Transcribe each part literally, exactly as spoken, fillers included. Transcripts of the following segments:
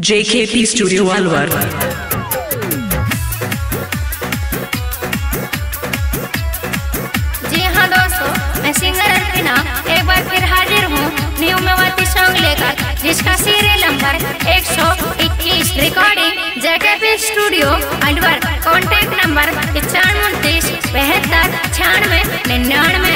JKP studio Alwar. जी हाँ दोस्तों, मैं सिंगर अर्पिना एक बार फिर हाजिर हूँ न्यू मेवाती सॉन्ग लेकर, जिसका सीरियल नंबर एक सौ इक्कीस। Recording JKP studio Alwar. Contact number पचानवे उनतीस बहत्तर छियानवे निन्यानवे।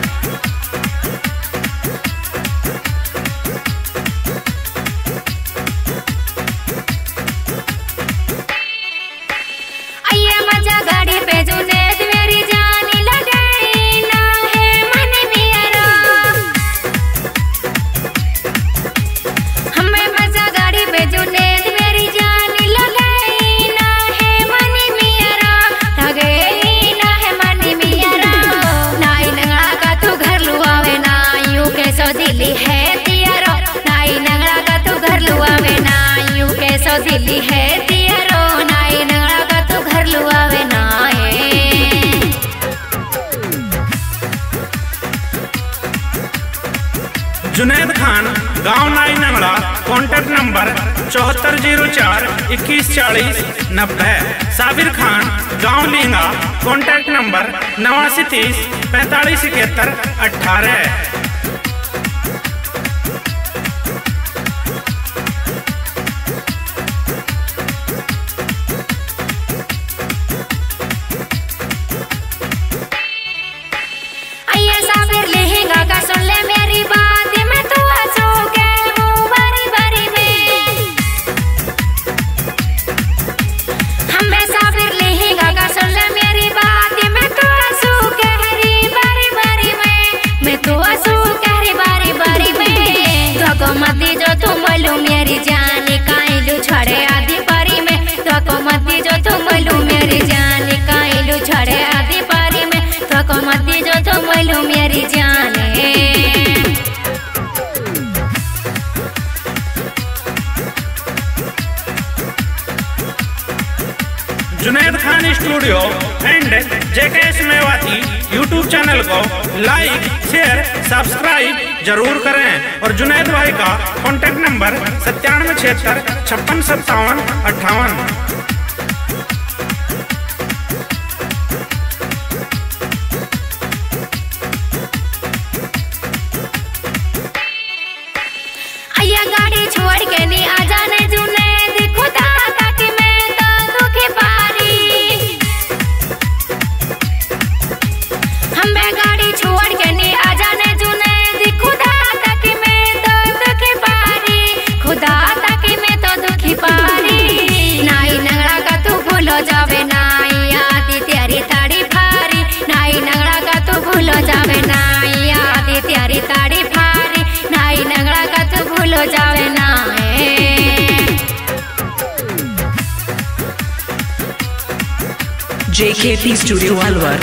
दिल्ली है तियारो नाई नंगड़ा का तो घर लुआवे नाए। जुनैद खान, गांव नाई नंगड़ा। कॉन्टैक्ट नंबर चौहत्तर जीरो चार इक्कीस चालीस नब्बे। साबिर खान, गांव लींगा। कॉन्टैक्ट नंबर नवासी तीस पैंतालीस इकहत्तर अठारह। मती जो तुम बोलू मेरी जान काइलू छड़े आदि पारी में। तो मती जो तुम बोलू मेरी जान काइलू छड़े आदि पारी में। तो मती जो तुम बोलू मेरी जान। Junaid Khan studio and JKS Mewati YouTube channel को लाइक शेयर सब्सक्राइब जरूर करें। और जुनैद भाई का कॉन्टैक्ट नंबर सत्तानवे छिहत्तर छप्पन सत्तावन अट्ठावन। गाड़ी छोड़ के नहीं आ जाने जुनैद खुदा ताकि मैं तो दुखी पारी। हमें गाड़ी छोड़ के नहीं आ जाने जुनैद खुदा ताकि मैं तो दुखी पारी। खुदा ताकि मैं तो दुखी पारी। नाई नंगड़ा का तू भूलो जावे नाई आदि तेरी ताड़ी फारी। नाई नंगड़ा का तू भूलो जावे नाई आदि तेरी ताड़ी फारी। नाई नंगड़ा का तू भूलो जावे ना। JKP studio Alwar.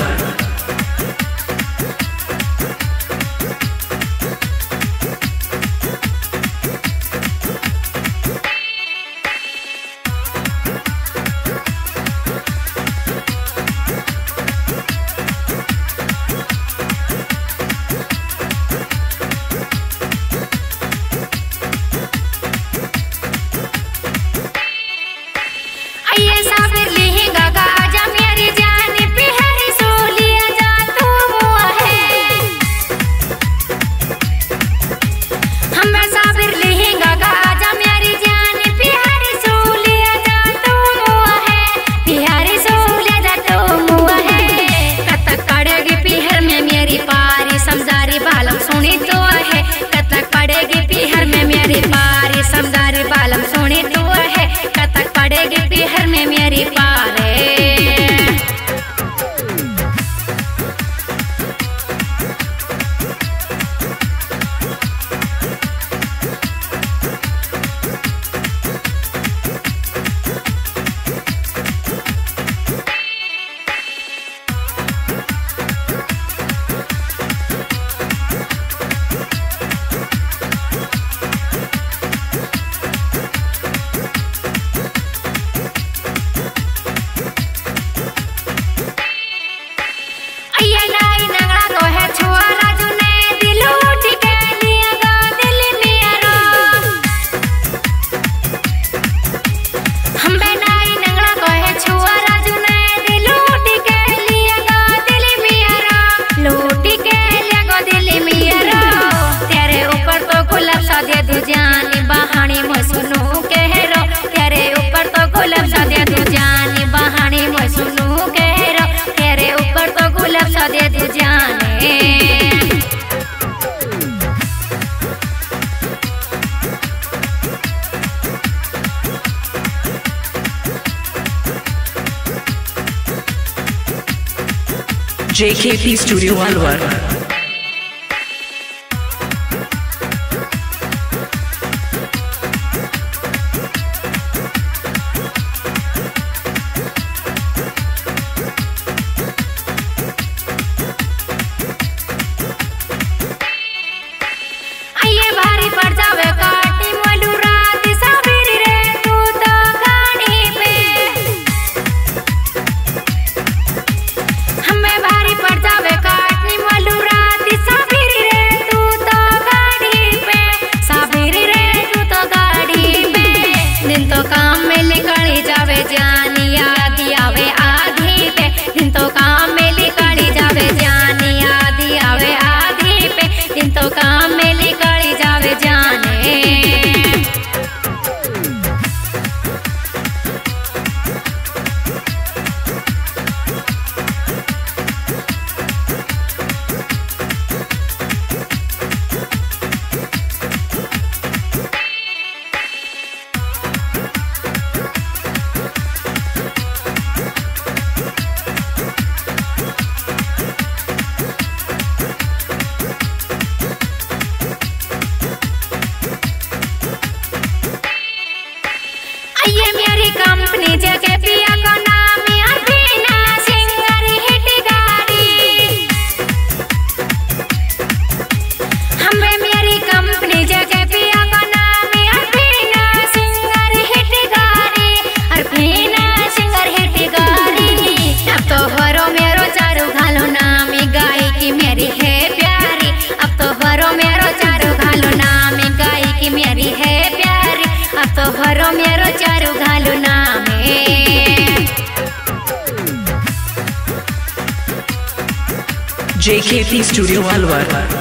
J K P Studio Alvar. J K P Studio Alvar.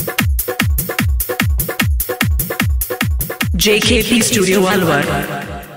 J K P Studio Alvar.